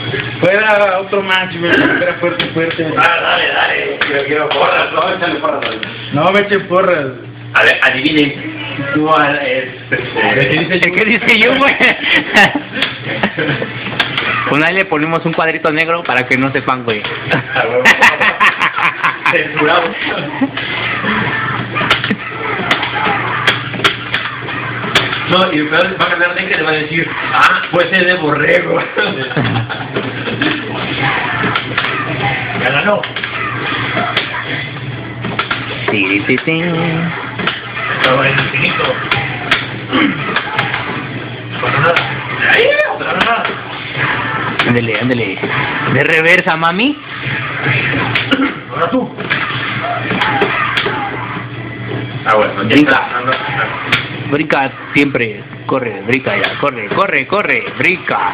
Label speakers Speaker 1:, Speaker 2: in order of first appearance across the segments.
Speaker 1: Fuera otro match, güey. Era fuerte, fuerte.
Speaker 2: Dale. Quiero porras, no, échale porras.
Speaker 1: No me echen porras.
Speaker 2: A ver, adivinen. Tú
Speaker 1: ¿Qué dice yo, güey?
Speaker 3: Pues ahí le ponemos un cuadrito negro para que no sepan, güey.
Speaker 2: Censurado. No, y el peor va a ganar negra y le va a decir, puede ser de borrego. Ya ganó. Estaba en el infinito. Para nada. Ahí, otra nada.
Speaker 3: Ándale. De reversa, mami.
Speaker 2: Ahora tú. Bueno,
Speaker 3: Brinca. Brinca siempre. Corre, brinca ya. Corre. Brinca.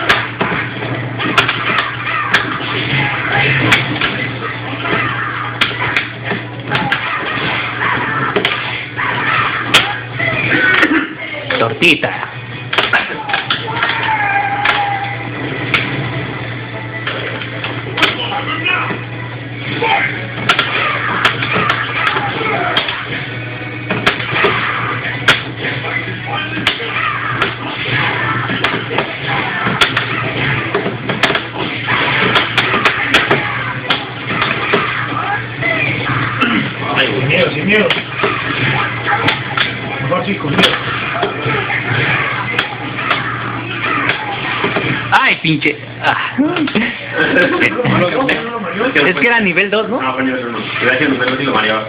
Speaker 3: Tortita.
Speaker 2: Sin miedo. Mejor sí, con miedo.
Speaker 3: Ay, pinche. Es que era nivel 2, ¿no?
Speaker 2: No, fue nivel 1. Gracias, nivel 2 y lo mareaba.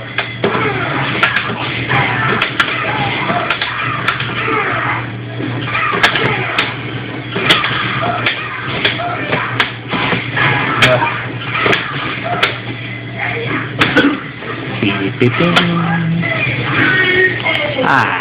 Speaker 3: Ah.